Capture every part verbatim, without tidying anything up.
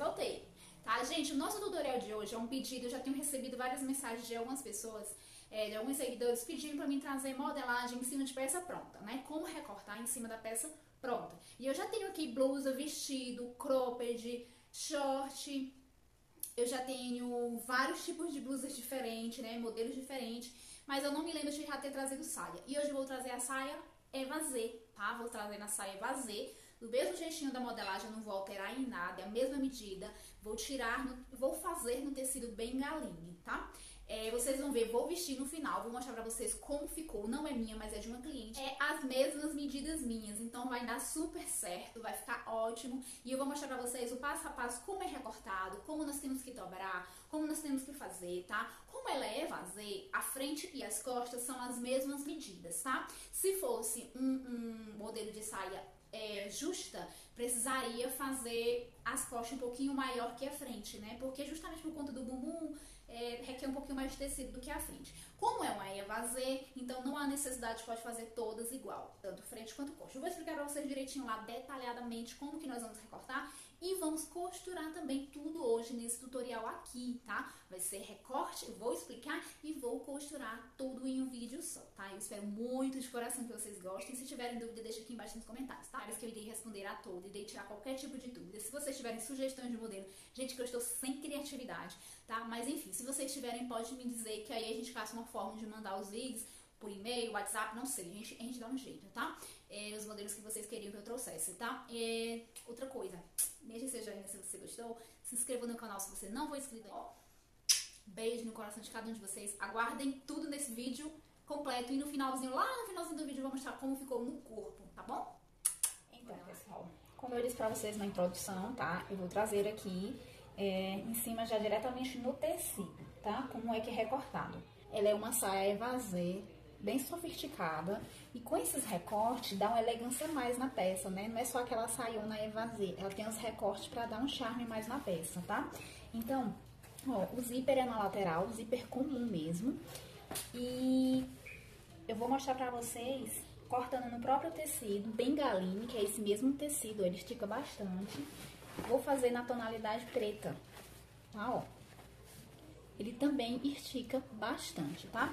voltei, tá? Gente, o nosso tutorial de hoje é um pedido, eu já tenho recebido várias mensagens de algumas pessoas, é, de alguns seguidores pedindo pra mim trazer modelagem em cima de peça pronta, né? Como recortar em cima da peça pronta. E eu já tenho aqui blusa, vestido, cropped, short, eu já tenho vários tipos de blusas diferentes, né? Modelos diferentes, mas eu não me lembro de já ter trazido saia. E hoje eu vou trazer a saia evasê, tá? Vou trazer na saia evasê, do mesmo jeitinho da modelagem, eu não vou alterar em nada, é a mesma medida. Vou tirar, no, vou fazer no tecido bengaline, tá? É, vocês vão ver, vou vestir no final, vou mostrar pra vocês como ficou. Não é minha, mas é de uma cliente. É as mesmas medidas minhas, então vai dar super certo, vai ficar ótimo. E eu vou mostrar pra vocês o passo a passo, como é recortado, como nós temos que dobrar, como nós temos que fazer, tá? Como ela é evasê, a frente e as costas são as mesmas medidas, tá? Se fosse um, um modelo de saia É, justa, precisaria fazer as costas um pouquinho maior que a frente, né? Porque justamente por conta do bumbum, é, requer um pouquinho mais de tecido do que a frente. Como é uma evasê, então não há necessidade, pode fazer todas igual, tanto frente quanto costa. Eu vou explicar pra vocês direitinho lá, detalhadamente, como que nós vamos recortar e vamos costurar também tudo hoje nesse tutorial aqui, tá? Vai ser recorte, eu vou explicar e vou costurar tudo em um vídeo só, tá? Eu espero muito de coração que vocês gostem. Se tiverem dúvida, deixa aqui embaixo nos comentários, tá? Que eu irei responder a todos, irei tirar qualquer tipo de dúvida. Se vocês tiverem sugestões de modelo, gente, que eu estou sem criatividade, tá? Mas enfim, se vocês tiverem, pode me dizer que aí a gente faça uma forma de mandar os vídeos por e-mail, WhatsApp, não sei, a gente, a gente dá um jeito, tá? É, os modelos que vocês queriam que eu trouxesse, tá? É, outra coisa, mesmo que seja ainda, se você gostou, se inscreva no canal se você não for inscrito. Ó, beijo no coração de cada um de vocês, aguardem tudo nesse vídeo completo e no finalzinho, lá no finalzinho do vídeo eu vou mostrar como ficou no corpo, tá bom? Então, pessoal, como eu disse pra vocês na introdução, tá? Eu vou trazer aqui é, em cima já diretamente no tecido, tá? Como é que é recortado. Ela é uma saia evasê, bem sofisticada, e com esses recortes dá uma elegância mais na peça, né? Não é só aquela saiona evasê, ela tem os recortes pra dar um charme mais na peça, tá? Então, ó, o zíper é na lateral, o zíper comum mesmo, e eu vou mostrar pra vocês cortando no próprio tecido, bengaline, que é esse mesmo tecido, ele estica bastante. Vou fazer na tonalidade preta, tá, ó. Ele também estica bastante, tá?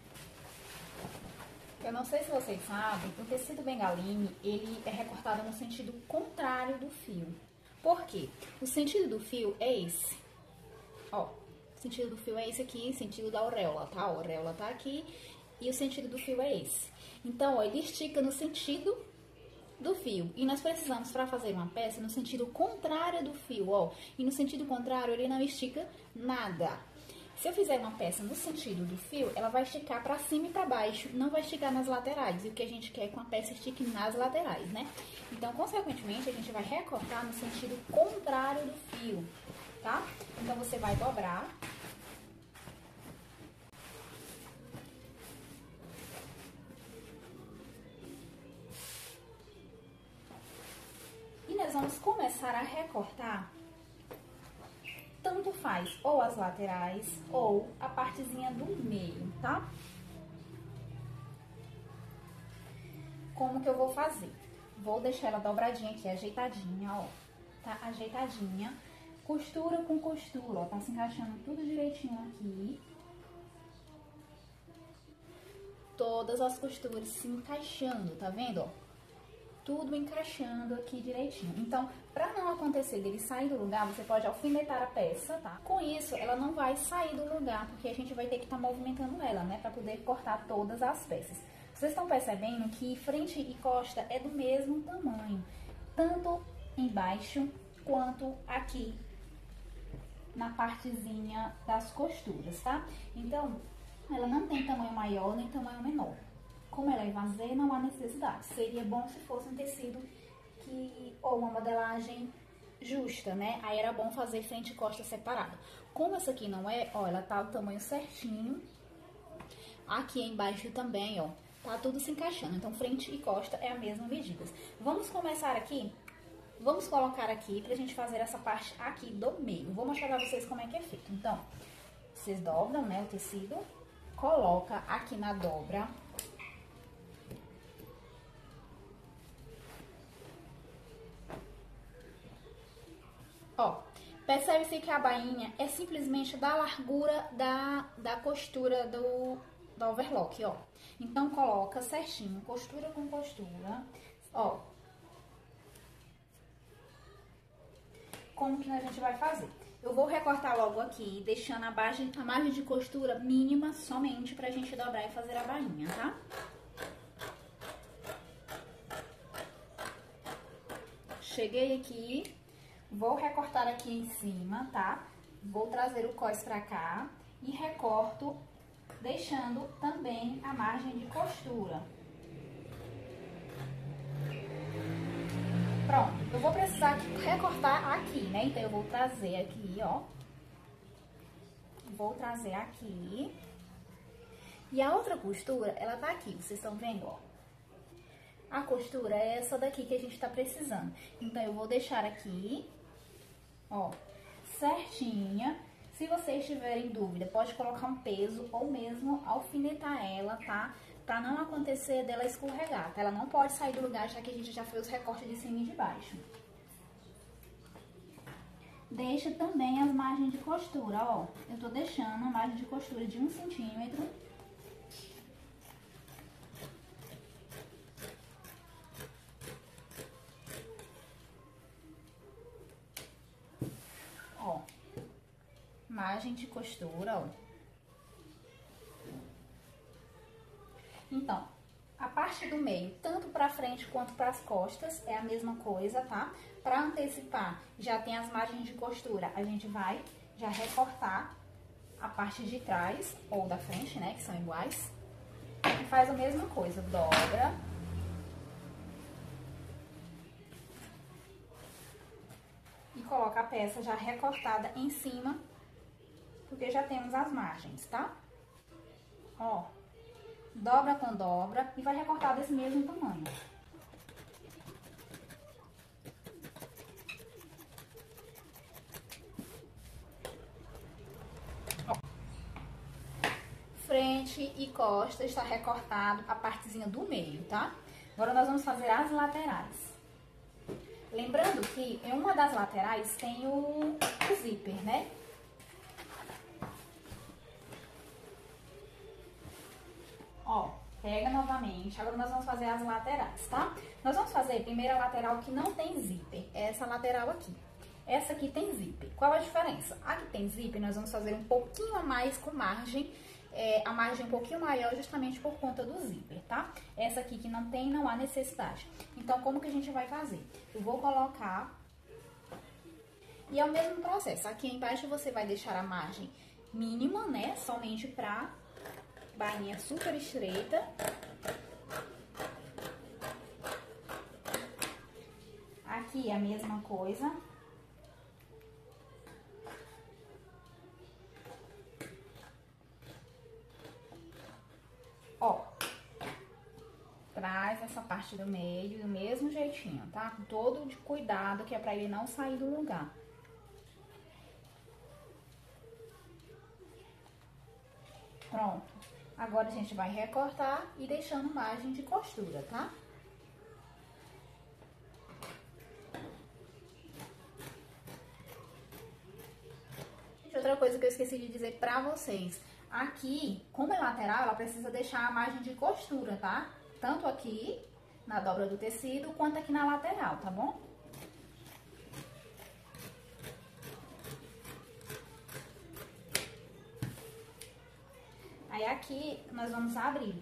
Eu não sei se vocês sabem, o tecido bengaline, ele é recortado no sentido contrário do fio. Por quê? O sentido do fio é esse, ó. O sentido do fio é esse aqui, o sentido da auréola, tá? A auréola tá aqui e o sentido do fio é esse. Então, ó, ele estica no sentido do fio. E nós precisamos, para fazer uma peça, no sentido contrário do fio, ó. E no sentido contrário, ele não estica nada. Se eu fizer uma peça no sentido do fio, ela vai esticar para cima e para baixo, não vai esticar nas laterais. E o que a gente quer é que uma peça estique nas laterais, né? Então, consequentemente, a gente vai recortar no sentido contrário do fio, tá? Então, você vai dobrar. E nós vamos começar a recortar, tanto faz ou as laterais ou a partezinha do meio, tá? Como que eu vou fazer? Vou deixar ela dobradinha aqui, ajeitadinha, ó. Tá ajeitadinha. Costura com costura, ó. Tá se encaixando tudo direitinho aqui. Todas as costuras se encaixando, tá vendo, ó? Tudo encaixando aqui direitinho. Então, pra não acontecer dele sair do lugar, você pode alfinetar a peça, tá? Com isso, ela não vai sair do lugar, porque a gente vai ter que estar tá movimentando ela, né? Pra poder cortar todas as peças. Vocês estão percebendo que frente e costa é do mesmo tamanho, tanto embaixo quanto aqui na partezinha das costuras, tá? Então, ela não tem tamanho maior nem tamanho menor. Como ela é evasê, não há necessidade. Seria bom se fosse um tecido que, ou uma modelagem justa, né? Aí era bom fazer frente e costa separada. Como essa aqui não é, ó, ela tá o tamanho certinho. Aqui embaixo também, ó, tá tudo se encaixando. Então, frente e costa é a mesma medida. Vamos começar aqui, vamos colocar aqui pra gente fazer essa parte aqui do meio. Vou mostrar pra vocês como é que é feito. Então, vocês dobram, né, o tecido, coloca aqui na dobra. Ó, Percebe-se que a bainha é simplesmente da largura da, da costura do, do overlock, ó. Então, coloca certinho, costura com costura, ó. Como que a gente vai fazer? Eu vou recortar logo aqui, deixando a margem, a margem de costura mínima somente pra gente dobrar e fazer a bainha, tá? Cheguei aqui, vou recortar aqui em cima, tá? Vou trazer o cós pra cá e recorto, deixando também a margem de costura. Pronto, eu vou precisar recortar aqui, né? Então, eu vou trazer aqui, ó. Vou trazer aqui. E a outra costura, ela tá aqui, vocês estão vendo, ó. A costura é essa daqui que a gente tá precisando. Então, eu vou deixar aqui, ó, certinha. Se vocês tiverem dúvida, pode colocar um peso ou mesmo alfinetar ela, tá? Pra não acontecer dela escorregar, tá? Ela não pode sair do lugar, já que a gente já fez os recortes de cima e de baixo. Deixa também as margens de costura, ó. Eu tô deixando a margem de costura de um centímetro. Ó. Margem de costura, ó. Então, a parte do meio, tanto pra frente quanto pras costas, é a mesma coisa, tá? Pra antecipar, já tem as margens de costura, a gente vai já recortar a parte de trás ou da frente, né, que são iguais. E faz a mesma coisa, dobra. E coloca a peça já recortada em cima, porque já temos as margens, tá? Ó. Dobra com dobra e vai recortar desse mesmo tamanho. Ó. Frente e costa está recortado a partezinha do meio, tá? Agora nós vamos fazer as laterais. Lembrando que em uma das laterais tem o, o zíper, né? Ó, pega novamente. Agora nós vamos fazer as laterais, tá? Nós vamos fazer primeiro a lateral que não tem zíper. Essa lateral aqui. Essa aqui tem zíper. Qual a diferença? A que tem zíper, nós vamos fazer um pouquinho a mais com margem. É, a margem um pouquinho maior justamente por conta do zíper, tá? Essa aqui que não tem, não há necessidade. Então, como que a gente vai fazer? Eu vou colocar... E é o mesmo processo. Aqui embaixo você vai deixar a margem mínima, né? Somente pra... bainha super estreita. Aqui a mesma coisa. Ó. Traz essa parte do meio do mesmo jeitinho, tá? Com todo de cuidado, que é pra ele não sair do lugar. Pronto. Agora, a gente vai recortar e deixando margem de costura, tá? Outra coisa que eu esqueci de dizer pra vocês. Aqui, como é lateral, ela precisa deixar a margem de costura, tá? Tanto aqui, na dobra do tecido, quanto aqui na lateral, tá bom? Aí, aqui, nós vamos abrir.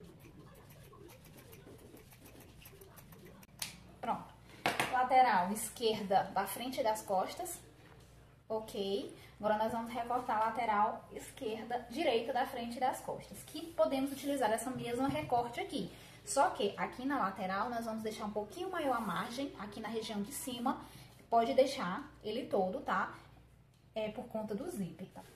Pronto. Lateral esquerda da frente das costas. Ok. Agora, nós vamos recortar a lateral esquerda, direita da frente das costas. Que podemos utilizar essa mesma recorte aqui. Só que aqui na lateral, nós vamos deixar um pouquinho maior a margem, aqui na região de cima. Pode deixar ele todo, tá? É por conta do zíper, tá?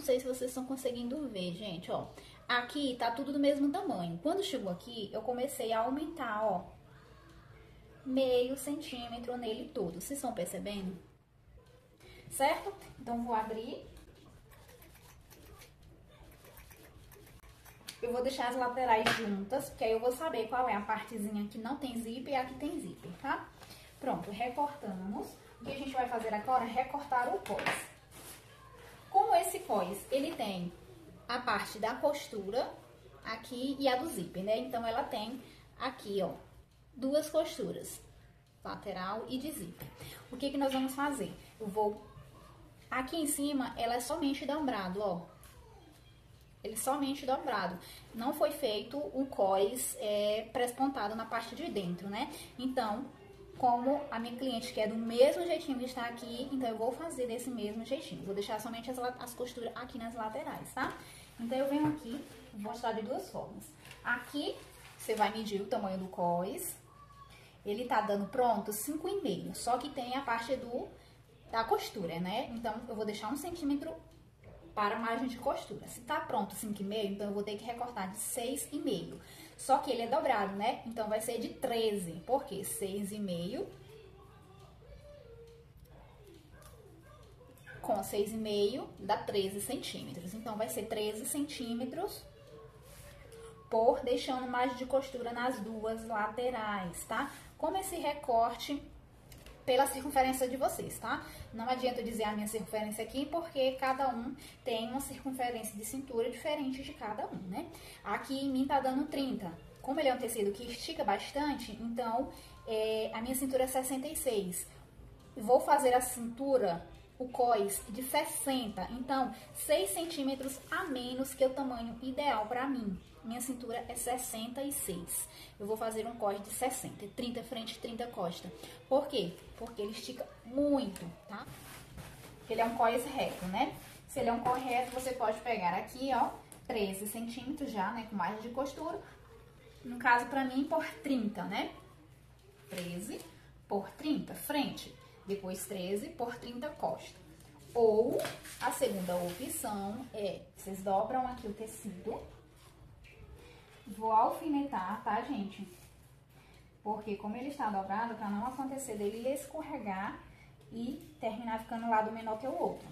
sei se vocês estão conseguindo ver, gente, ó. Aqui tá tudo do mesmo tamanho. Quando chegou aqui, eu comecei a aumentar, ó, meio centímetro nele todo. Vocês estão percebendo? Certo? Então, vou abrir. Eu vou deixar as laterais juntas, porque aí eu vou saber qual é a partezinha que não tem zíper e a que tem zíper, tá? Pronto, recortamos. O que a gente vai fazer agora é recortar o cós. Como esse cós, ele tem a parte da costura aqui e a do zíper, né? Então, ela tem aqui, ó, duas costuras, lateral e de zíper. O que que nós vamos fazer? Eu vou... Aqui em cima, ela é somente dobrado, ó. Ele é somente dobrado. Não foi feito um cós é, pré-pontado na parte de dentro, né? Então, como a minha cliente quer do mesmo jeitinho que está aqui, então eu vou fazer desse mesmo jeitinho. Vou deixar somente as, as costuras aqui nas laterais, tá? Então, eu venho aqui, vou mostrar de duas formas. Aqui, você vai medir o tamanho do cós. Ele tá dando pronto cinco e meio, só que tem a parte do, da costura, né? Então, eu vou deixar um centímetro para a margem de costura. Se tá pronto cinco e meio, então eu vou ter que recortar de seis e meio. Só que ele é dobrado, né? Então, vai ser de treze. Por quê? seis e meio com seis e meio dá treze centímetros. Então, vai ser treze centímetros por deixando margem de costura nas duas laterais, tá? Como esse recorte pela circunferência de vocês, tá? Não adianta eu dizer a minha circunferência aqui, porque cada um tem uma circunferência de cintura diferente de cada um, né? Aqui em mim tá dando trinta. Como ele é um tecido que estica bastante, então é, a minha cintura é sessenta e seis. Vou fazer a cintura, o cós, de sessenta. Então, seis centímetros a menos que o tamanho ideal pra mim. Minha cintura é sessenta e seis. Eu vou fazer um cós de sessenta. trinta frente, trinta costa. Por quê? Porque ele estica muito, tá? Ele é um cós reto, né? Se ele é um cós reto, você pode pegar aqui, ó, treze centímetros já, né? Com margem de costura. No caso, pra mim, por trinta, né? treze por trinta, frente. Depois, treze por trinta costa. Ou, a segunda opção é, vocês dobram aqui o tecido. Vou alfinetar, tá, gente? Porque como ele está dobrado, pra não acontecer dele escorregar e terminar ficando um lado menor que o outro.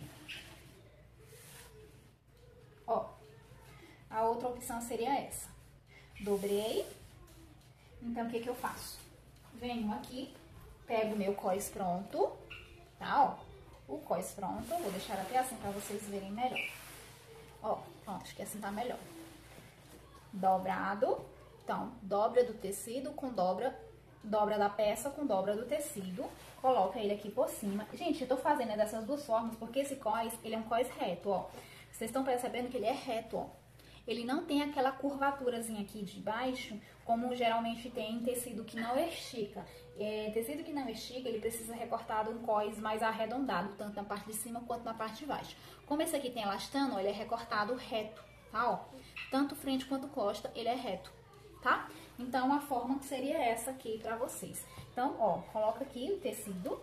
Ó, a outra opção seria essa. Dobrei. Então, o que que eu faço? Venho aqui, pego o meu cós pronto, tá, ó. O cós pronto, vou deixar até assim pra vocês verem melhor. Ó, pronto, acho que assim tá melhor. Dobrado, então, dobra do tecido com dobra, dobra da peça com dobra do tecido, coloca ele aqui por cima. Gente, eu tô fazendo dessas duas formas porque esse cós, ele é um cós reto, ó. Vocês estão percebendo que ele é reto, ó. Ele não tem aquela curvaturazinha aqui de baixo, como geralmente tem em tecido que não estica. É, tecido que não estica, ele precisa recortar um cós mais arredondado, tanto na parte de cima quanto na parte de baixo. Como esse aqui tem elastano, ó, ele é recortado reto, tá, ó. Tanto frente quanto costa, ele é reto, tá? Então, a forma seria essa aqui pra vocês. Então, ó, coloca aqui o tecido.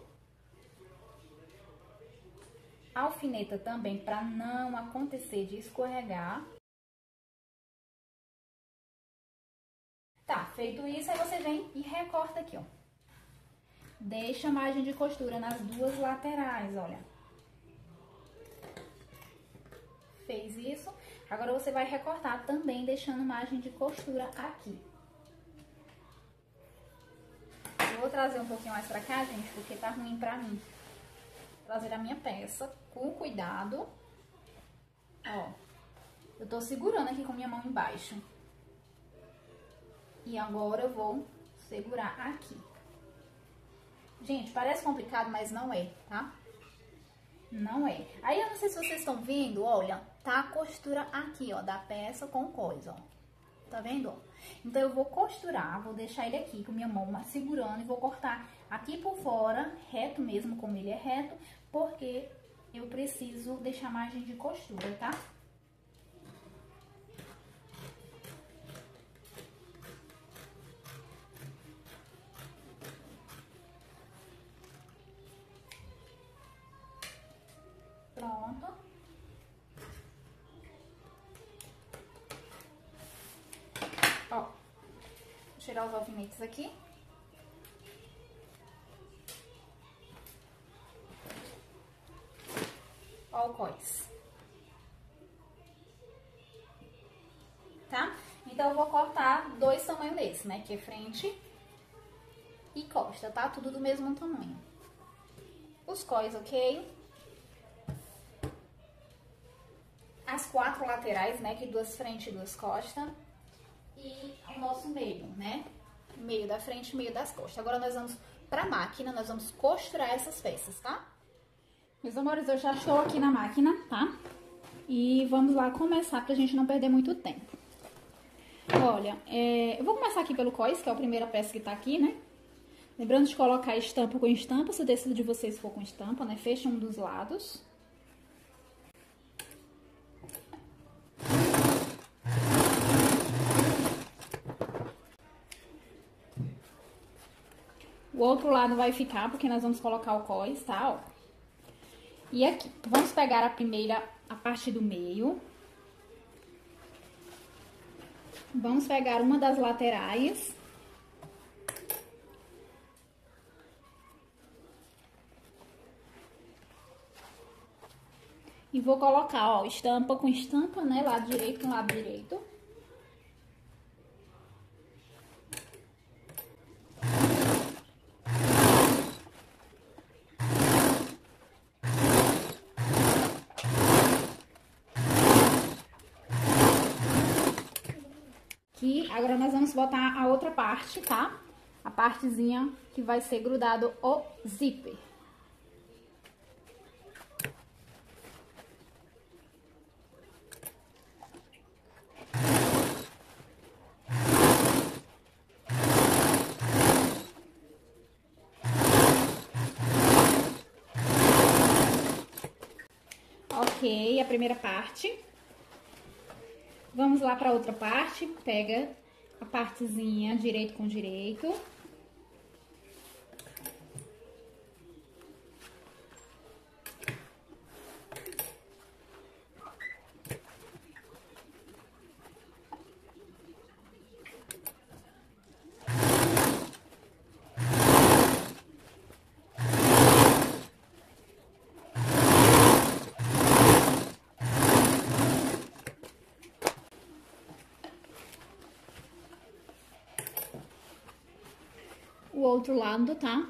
Alfineta também, pra não acontecer de escorregar. Tá, feito isso, aí você vem e recorta aqui, ó. Deixa a margem de costura nas duas laterais, olha. Fez isso. Agora, você vai recortar também, deixando margem de costura aqui. Eu vou trazer um pouquinho mais pra cá, gente, porque tá ruim pra mim. Vou trazer a minha peça com cuidado. Ó, eu tô segurando aqui com minha mão embaixo. E agora eu vou segurar aqui. Gente, parece complicado, mas não é, tá? Não é. Aí, eu não sei se vocês estão vendo, olha, tá a costura aqui, ó, da peça com coisa, ó. Tá vendo, ó? Então, eu vou costurar, vou deixar ele aqui com minha mão segurando e vou cortar aqui por fora, reto mesmo, como ele é reto, porque eu preciso deixar margem de costura, tá? Pronto. tirar os alfinetes aqui. Ó o cós. Tá? Então, eu vou cortar dois tamanhos desses, né? Que é frente e costa, tá? Tudo do mesmo tamanho. Os cós, ok? As quatro laterais, né? Que duas frente e duas costas. E o nosso meio, né? Meio da frente e meio das costas. Agora, nós vamos pra máquina, nós vamos costurar essas peças, tá? Meus amores, eu já estou aqui na máquina, tá? E vamos lá começar pra gente não perder muito tempo. Olha, é, eu vou começar aqui pelo cós, que é a primeira peça que tá aqui, né? Lembrando de colocar estampa com estampa, se o tecido de vocês for com estampa, né? Fecha um dos lados. O outro lado vai ficar, porque nós vamos colocar o cós, tá? Ó. E aqui, vamos pegar a primeira, a parte do meio. Vamos pegar uma das laterais. E vou colocar, ó, estampa com estampa, né? Lado direito com lado direito. Aqui, agora nós vamos botar a outra parte, tá? A partezinha que vai ser grudado o zíper. Ok, a primeira parte. Vamos lá para outra parte, pega a partezinha direito com direito. O outro lado, tá?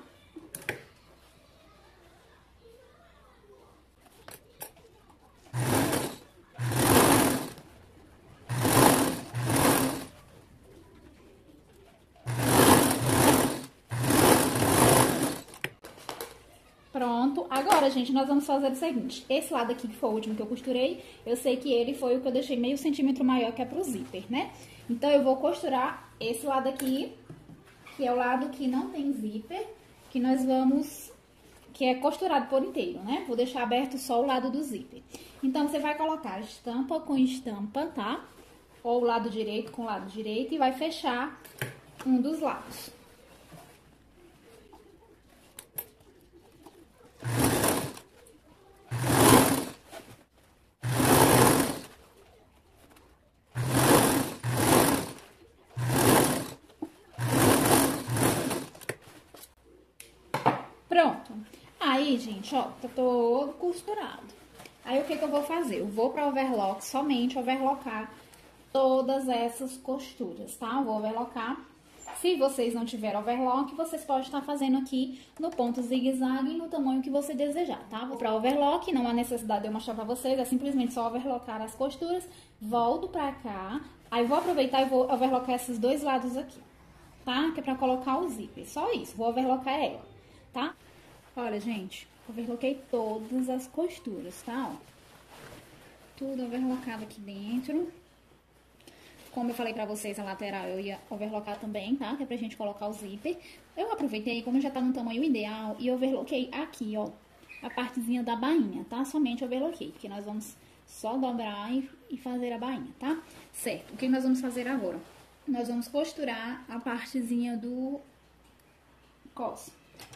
Pronto. Agora, gente, nós vamos fazer o seguinte. Esse lado aqui, que foi o último que eu costurei, eu sei que ele foi o que eu deixei meio centímetro maior, que é pro zíper, né? Então, eu vou costurar esse lado aqui, que é o lado que não tem zíper, que nós vamos, que é costurado por inteiro, né? Vou deixar aberto só o lado do zíper. Então, você vai colocar estampa com estampa, tá? Ou o lado direito com o lado direito e vai fechar um dos lados. Pronto. Aí, gente, ó, tá todo costurado. Aí, o que que eu vou fazer? Eu vou pra overlock, somente overlocar todas essas costuras, tá? Eu vou overlocar. Se vocês não tiverem overlock, vocês podem estar fazendo aqui no ponto zigue-zague no tamanho que você desejar, tá? Vou pra overlock, não há necessidade de eu mostrar pra vocês, é simplesmente só overlocar as costuras. Volto pra cá, aí vou aproveitar e vou overlocar esses dois lados aqui, tá? Que é pra colocar o zíper, só isso, vou overlocar ela, tá? Olha, gente, overloquei todas as costuras, tá? Ó, tudo overlocado aqui dentro. Como eu falei pra vocês, a lateral eu ia overlocar também, tá? Que é pra gente colocar o zíper. Eu aproveitei, como já tá no tamanho ideal, e overloquei aqui, ó, a partezinha da bainha, tá? Somente overloquei, porque nós vamos só dobrar e, e fazer a bainha, tá? Certo, o que nós vamos fazer agora? Nós vamos costurar a partezinha do cos.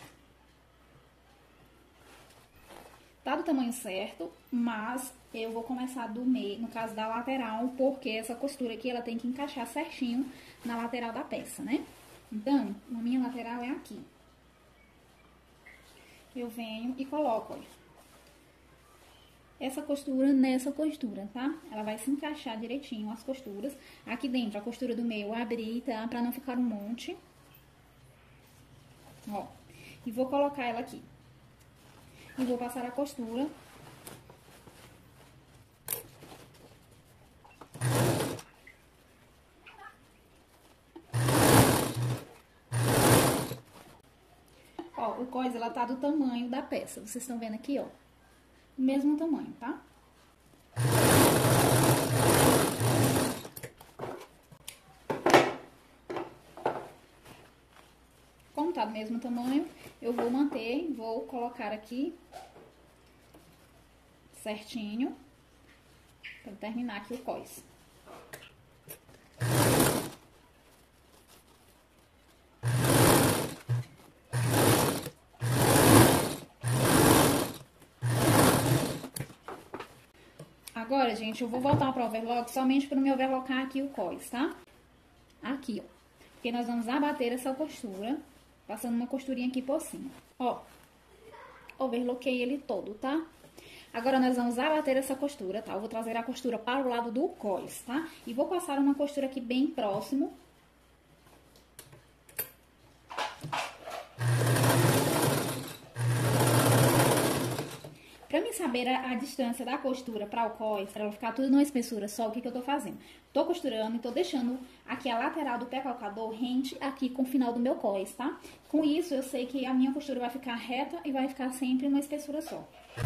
Tá do tamanho certo, mas eu vou começar do meio, no caso da lateral, porque essa costura aqui, ela tem que encaixar certinho na lateral da peça, né? Então, a minha lateral é aqui. Eu venho e coloco, olha, essa costura nessa costura, tá? Ela vai se encaixar direitinho as costuras. Aqui dentro, a costura do meio eu abri, tá? Pra não ficar um monte. Ó. E vou colocar ela aqui. E vou passar a costura. Ó, o cós, ela tá do tamanho da peça. Vocês estão vendo aqui, ó. O mesmo tamanho, tá? Como tá do mesmo tamanho, eu vou manter, vou colocar aqui certinho para terminar aqui o cós. Agora, gente, eu vou voltar para o overlock somente para me overlocar aqui o cós, tá? Aqui, ó. Porque nós vamos abater essa costura, passando uma costurinha aqui por cima. Ó, overloquei ele todo, tá? Agora, nós vamos abater essa costura, tá? Eu vou trazer a costura para o lado do cós, tá? E vou passar uma costura aqui bem próximo. Pra mim saber a, a distância da costura para o cós, para ela ficar tudo numa espessura só, o que que eu tô fazendo? Tô costurando e tô deixando aqui a lateral do pé calcador rente aqui com o final do meu cós, tá? Com isso, eu sei que a minha costura vai ficar reta e vai ficar sempre numa espessura só.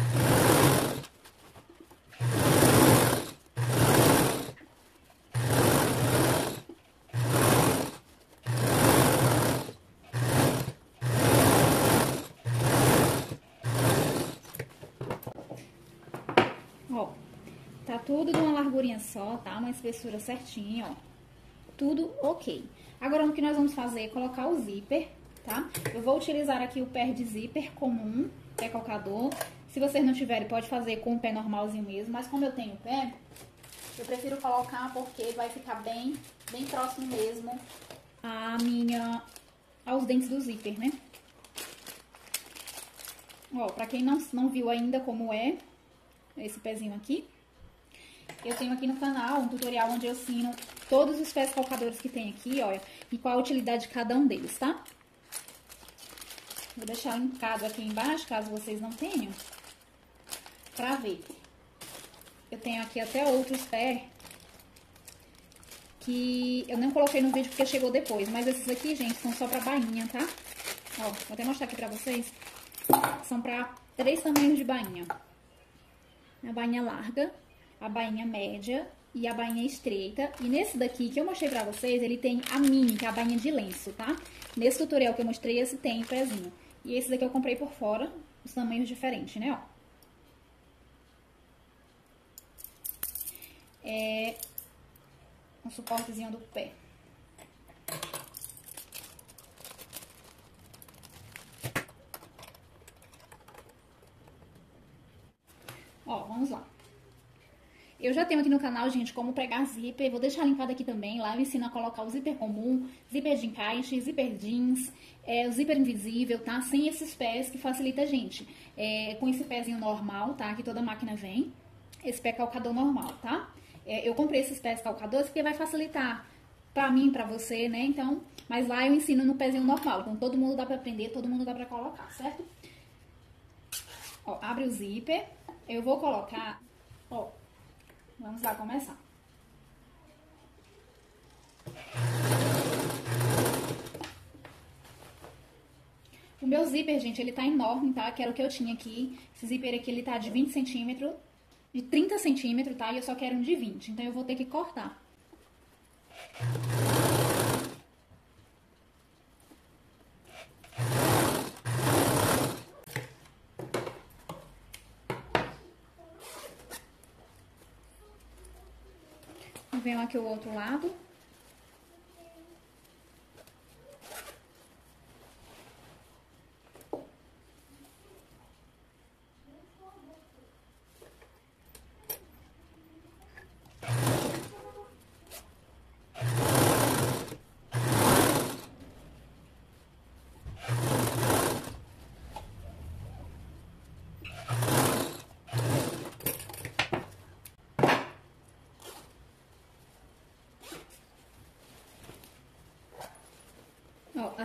Ó, tá tudo de uma largurinha só, tá? Uma espessura certinha, ó. Tudo ok. Agora, o que nós vamos fazer é colocar o zíper, tá? Eu vou utilizar aqui o pé de zíper comum, pé calcador. Se vocês não tiverem, pode fazer com o pé normalzinho mesmo. Mas como eu tenho pé, eu prefiro colocar porque vai ficar bem, bem próximo mesmo a minha, aos dentes do zíper, né? Ó, pra quem não, não viu ainda como é esse pezinho aqui, eu tenho aqui no canal um tutorial onde eu ensino todos os pés calcadores que tem aqui, olha, e qual a utilidade de cada um deles, tá? Vou deixar linkado aqui embaixo, caso vocês não tenham, pra ver. Eu tenho aqui até outros pés que eu não coloquei no vídeo porque chegou depois, mas esses aqui, gente, são só pra bainha, tá? Ó, vou até mostrar aqui pra vocês. São pra três tamanhos de bainha. A bainha larga, a bainha média e a bainha estreita. E nesse daqui que eu mostrei pra vocês, ele tem a mini, que é a bainha de lenço, tá? Nesse tutorial que eu mostrei, esse tem o pezinho. E esse daqui eu comprei por fora, os tamanhos diferentes, né, ó. É um suportezinho do pé. Ó, vamos lá. Eu já tenho aqui no canal, gente, como pregar zíper. Vou deixar linkado aqui também. Lá eu ensino a colocar o zíper comum, zíper de encaixe, zíper jeans, é, o zíper invisível, tá? Sem esses pés que facilita a gente. É, com esse pezinho normal, tá? Que toda máquina vem. Esse pé calcador normal, tá? É, eu comprei esses pés calcadores porque vai facilitar pra mim, pra você, né? Então, mas lá eu ensino no pezinho normal. Então, todo mundo dá pra aprender, todo mundo dá pra colocar, certo? Ó, abre o zíper. Eu vou colocar, ó, vamos lá começar. O meu zíper, gente, ele tá enorme, tá? Que era o que eu tinha aqui. Esse zíper aqui, ele tá de vinte centímetros, de trinta centímetros, tá? E eu só quero um de vinte, então eu vou ter que cortar. Venho aqui o outro lado.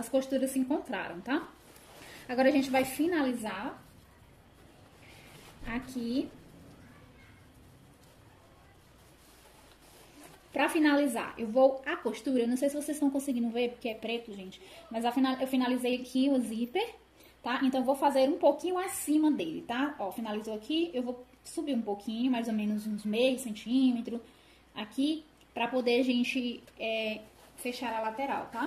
as costuras se encontraram, tá? Agora a gente vai finalizar aqui. Pra finalizar, eu vou a costura, eu não sei se vocês estão conseguindo ver, porque é preto, gente, mas eu finalizei aqui o zíper, tá? Então, eu vou fazer um pouquinho acima dele, tá? Ó, finalizou aqui, eu vou subir um pouquinho, mais ou menos uns meio centímetro aqui, pra poder a gente é, fechar a lateral, tá?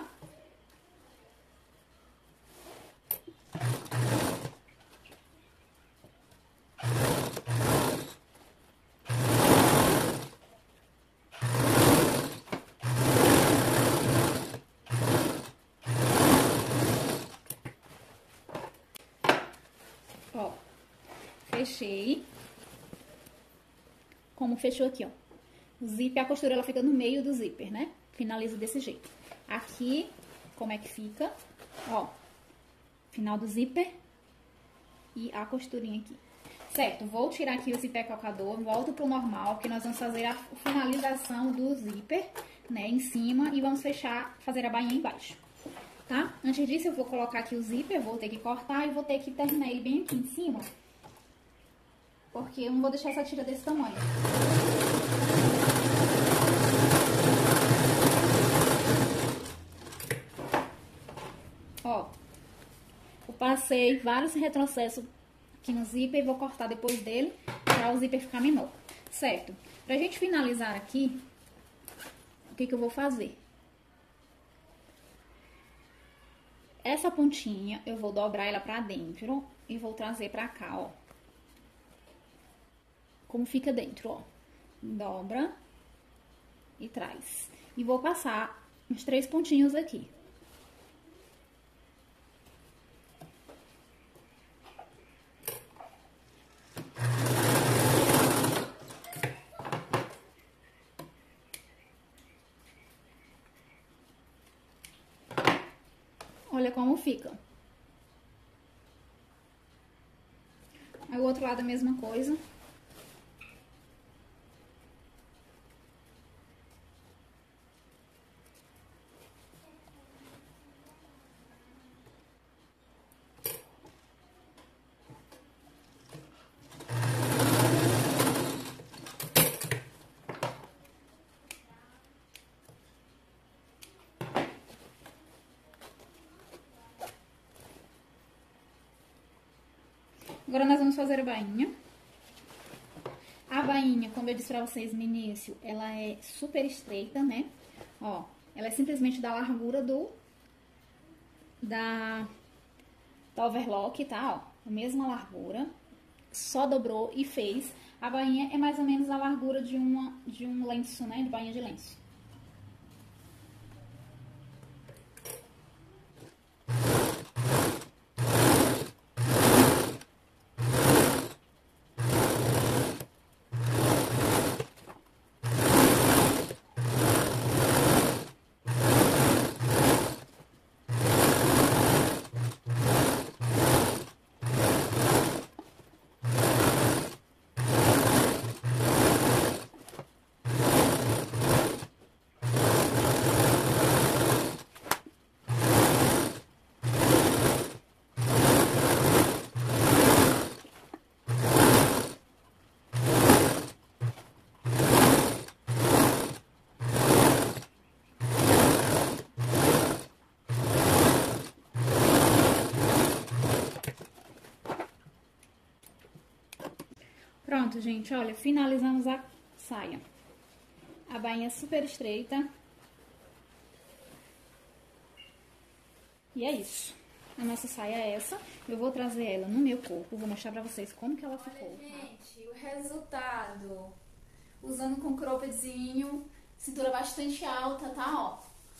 Ó, fechei. Como fechou aqui, ó. O zíper, a costura, ela fica no meio do zíper, né? Finaliza desse jeito. Aqui, como é que fica? Ó, final do zíper e a costurinha aqui. Certo, vou tirar aqui o zíper calcador, volto pro normal, porque nós vamos fazer a finalização do zíper, né, em cima e vamos fechar, fazer a bainha embaixo. Tá? Antes disso, eu vou colocar aqui o zíper, vou ter que cortar e vou ter que terminar ele bem aqui em cima. Porque eu não vou deixar essa tira desse tamanho. Ó, eu passei vários retrocessos aqui no zíper e vou cortar depois dele, para o zíper ficar menor. Certo? Pra gente finalizar aqui, o que que eu vou fazer? Essa pontinha, eu vou dobrar ela pra dentro e vou trazer pra cá, ó. Como fica dentro, ó. Dobra e traz. E vou passar uns três pontinhos aqui. Olha como fica. Aí o outro lado a mesma coisa. Agora, nós vamos fazer a bainha. A bainha, como eu disse pra vocês no início, ela é super estreita, né? Ó, ela é simplesmente da largura do... Da... Da overlock, tá? Ó, a mesma largura. Só dobrou e fez. A bainha é mais ou menos a largura de, uma, de um lenço, né? De bainha de lenço. Pronto, gente, olha, finalizamos a saia. A bainha é super estreita. E é isso. A nossa saia é essa. Eu vou trazer ela no meu corpo, vou mostrar pra vocês como que ela ficou. Olha, gente, o resultado. Usando com croppedzinho, cintura bastante alta, tá, ó.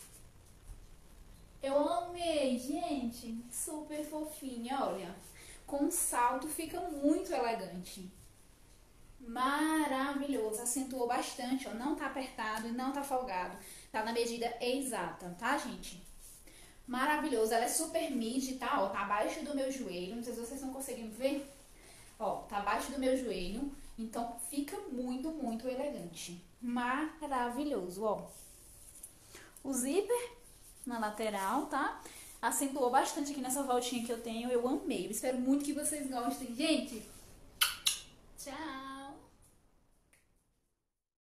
Eu amei, gente. Super fofinha, olha. Com salto fica muito elegante. Maravilhoso, acentuou bastante, ó, não tá apertado e não tá folgado, tá na medida exata, tá, gente? Maravilhoso, ela é super mid, tá, ó, tá abaixo do meu joelho, não sei se vocês estão conseguindo ver, ó, tá abaixo do meu joelho, então fica muito, muito elegante, maravilhoso, ó. O zíper na lateral, tá? acentuou bastante aqui nessa voltinha que eu tenho. Eu amei. Eu espero muito que vocês gostem. Gente, tchau!